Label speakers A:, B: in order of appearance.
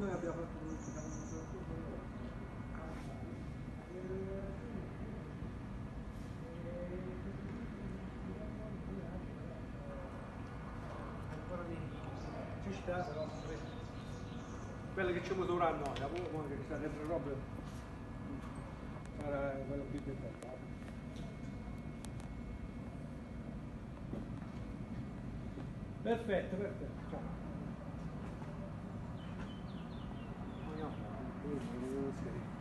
A: noi abbiamo fatto tutto. Ancora ci sta, però quelle che ci motoranno noi, dopo che sta dentro robe, sarà quello più dettagliato. Perfetto, perfetto. Ciao.